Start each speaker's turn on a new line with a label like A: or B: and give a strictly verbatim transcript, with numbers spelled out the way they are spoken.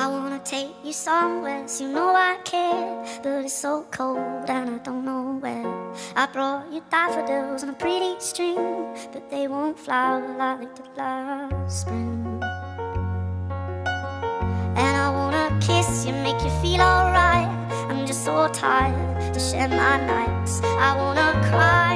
A: I wanna take you somewhere, so you know I care, but it's so cold and I don't know where. I brought you daffodils on a pretty string, but they won't flower like they did last spring. And I wanna kiss you, make you feel alright. I'm just so tired to share my nights. I wanna cry